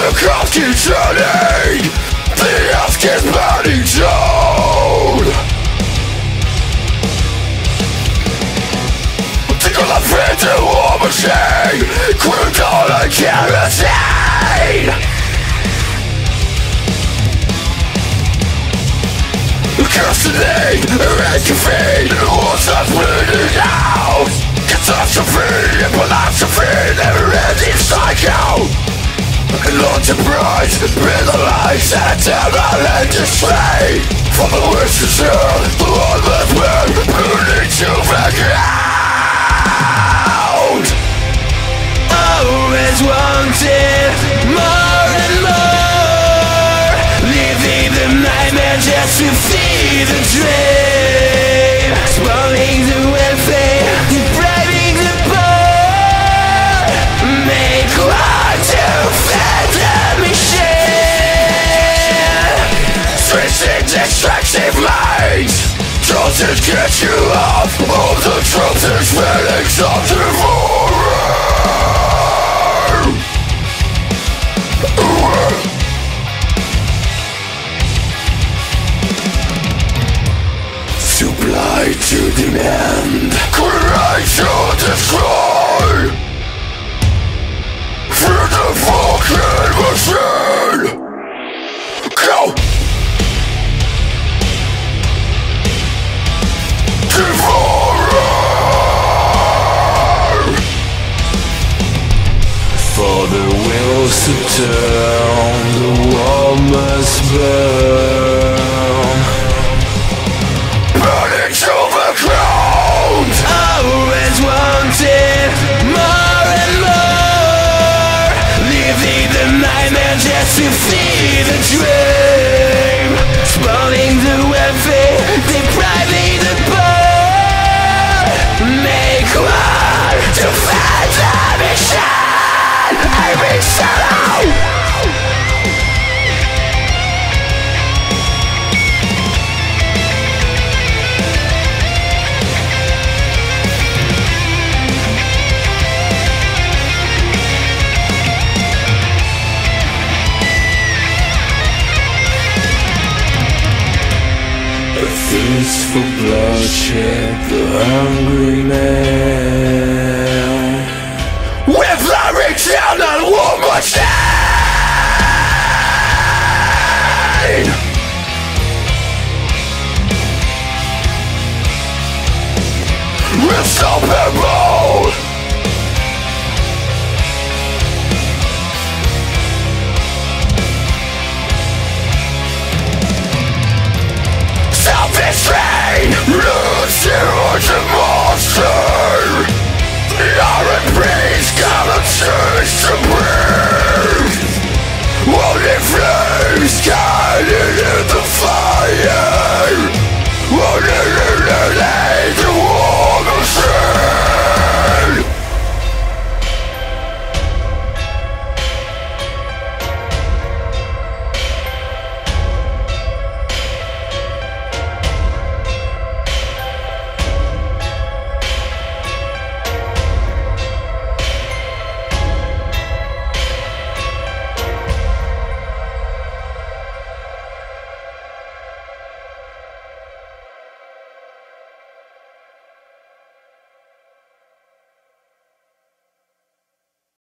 the clock keeps turning, the earth keeps burning down. Think of the printed war machine, grouped on a kerosene. Custody, erase your feet, the walls are bleeding out. Catastrophe, philosophy, never-ending cycle. Launch a bright, build the lights and never-ending display. From the west to south, the one that's been burning to the ground. Always wanted more and more, living the nightmare just to feed the dream. Spoiling the welfare, depriving the poor, make war to feed the machine. Twisting destructive minds, doesn't get you off all the tropes and feelings of devouring. Supply to demand, create to destroy. Fear the fucking machine. Go! Devourer! For the wheels to turn, the wall must burn. Burning to the ground. Always wanted more and more, living the nightmare just to feed the dream. Spoiling the welfare, depriving the poor, make war to fight the mission. I reach out. A feast for bloodshed, the hungry man. We're flying down on war machine. Unstoppable. Self-restraint, lose you as a monster. The iron breeze gotta change to